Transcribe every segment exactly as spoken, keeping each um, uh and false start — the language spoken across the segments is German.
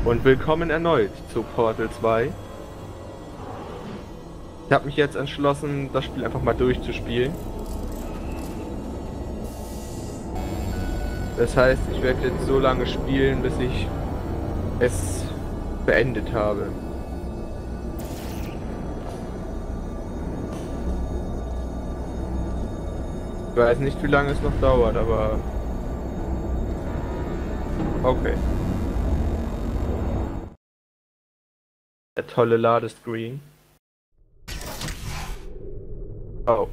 Und willkommen erneut zu Portal zwei. Ich habe mich jetzt entschlossen, das Spiel einfach mal durchzuspielen. Das heißt, ich werde jetzt so lange spielen, bis ich es beendet habe. Ich weiß nicht, wie lange es noch dauert, aber okay. Der tolle Ladescreen. Oh.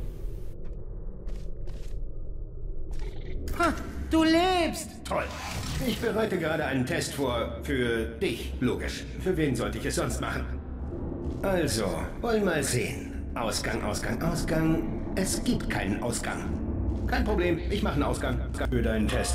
Ha, du lebst! Toll. Ich bereite gerade einen Test vor. Für dich, logisch. Für wen sollte ich es sonst machen? Also, wollen mal sehen. Ausgang, Ausgang, Ausgang. Es gibt keinen Ausgang. Kein Problem, ich mache einen Ausgang für deinen Test.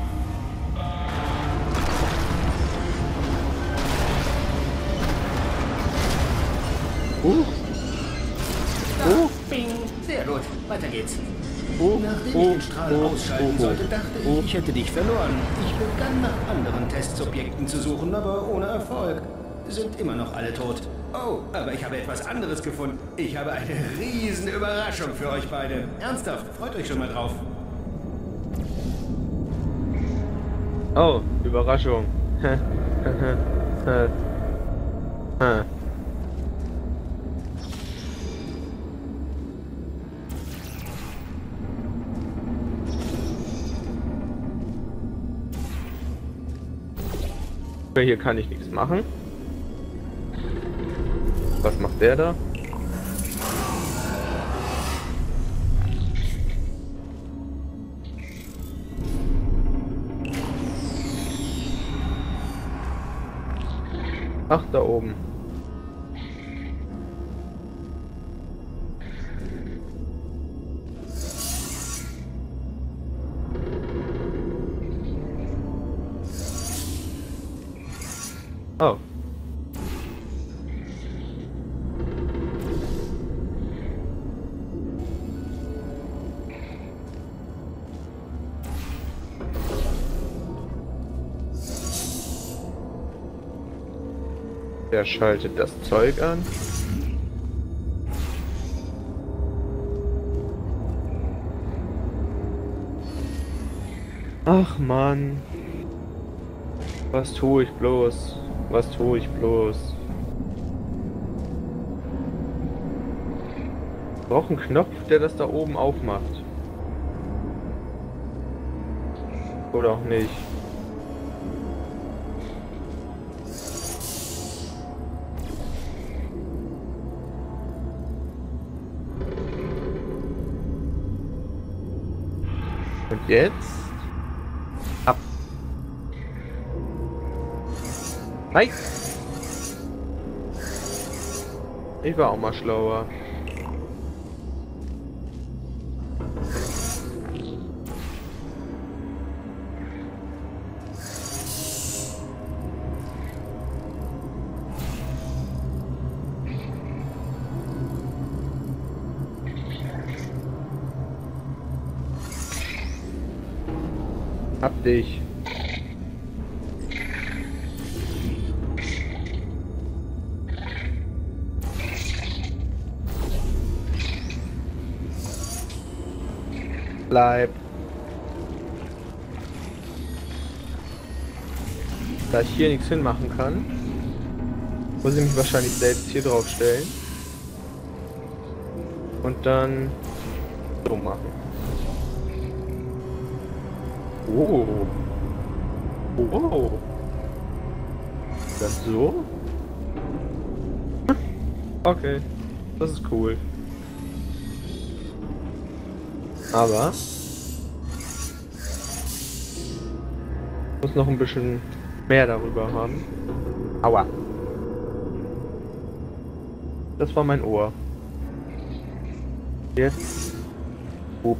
Uh. Da, Uh. bing. Sehr gut, weiter geht's. Uh. Nachdem Uh. ich den Strahl Uh. ausschalten Uh. sollte, dachte Uh. ich, ich hätte dich verloren. Ich begann nach anderen Testsubjekten zu suchen, aber ohne Erfolg. Sind immer noch alle tot. Oh, aber ich habe etwas anderes gefunden. Ich habe eine riesen Überraschung für euch beide. Ernsthaft, freut euch schon mal drauf. Oh, Überraschung. Hier kann ich nichts machen. Was macht der da? Ach, da oben. Oh. Der schaltet das Zeug an. Ach Mann. Was tue ich bloß? Was tue ich bloß? Ich brauche einen Knopf, der das da oben aufmacht. Oder auch nicht. Und jetzt? Ab. Nein! Ich war auch mal schlauer. Hab dich. Bleib. Da ich hier nichts hinmachen kann, muss ich mich wahrscheinlich selbst hier drauf stellen. Und dann so machen. Oh. Oh. Das so? Okay. Das ist cool. Aber ich muss noch ein bisschen mehr darüber haben. Aua. Das war mein Ohr. Jetzt. Up.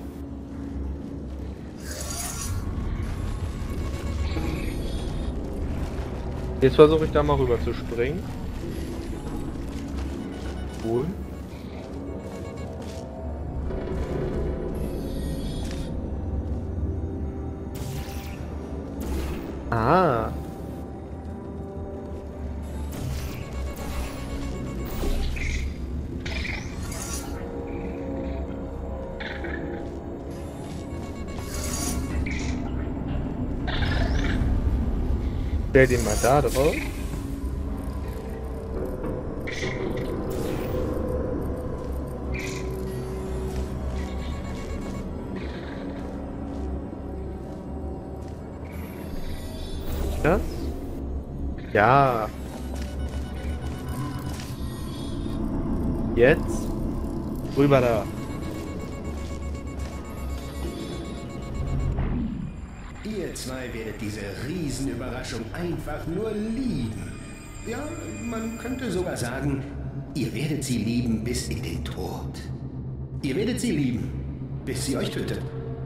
Jetzt versuche ich da mal rüber zu springen. Cool. Ah. Stell den mal da drauf. Das? Ja. Jetzt rüber da. Ihr zwei werdet diese Riesenüberraschung einfach nur lieben. Ja, man könnte sogar sagen, ihr werdet sie lieben bis in den Tod. Ihr werdet sie lieben, bis sie euch tötet.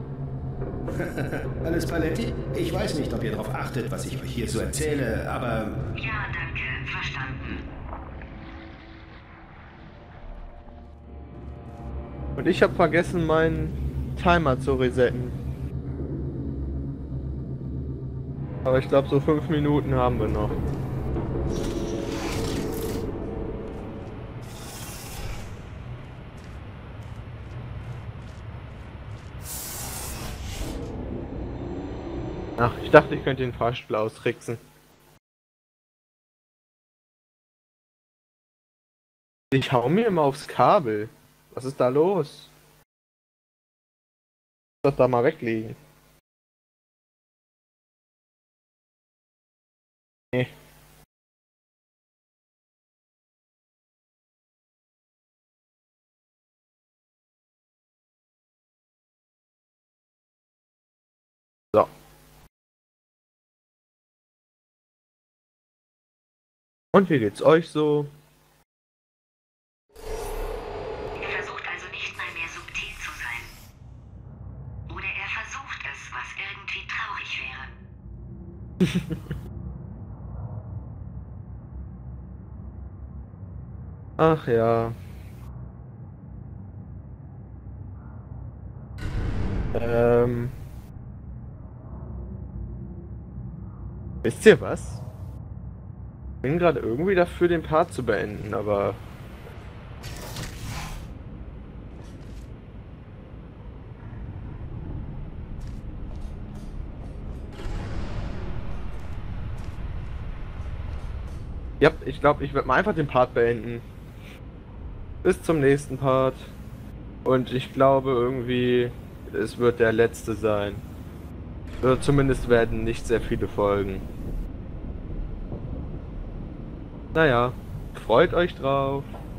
Alles Paletti? Ich weiß nicht, ob ihr darauf achtet, was ich euch hier so erzähle, aber... Ja, danke. Verstanden. Und ich habe vergessen, meinen Timer zu resetten. Aber ich glaube, so fünf Minuten haben wir noch. Ach, ich dachte, ich könnte den Fahrstuhl austricksen. Ich hau mir immer aufs Kabel. Was ist da los? Das da mal weglegen. Nee. So. Und wie geht's euch so? Er versucht also nicht mal mehr subtil zu sein. Oder er versucht es, was irgendwie traurig wäre. Ach ja. Ähm. Wisst ihr was? Ich bin gerade irgendwie dafür, den Part zu beenden, aber... Ja, ich glaube, ich werde mal einfach den Part beenden. Bis zum nächsten Part. Und ich glaube irgendwie, es wird der letzte sein. Oder zumindest werden nicht sehr viele Folgen. Naja, freut euch drauf.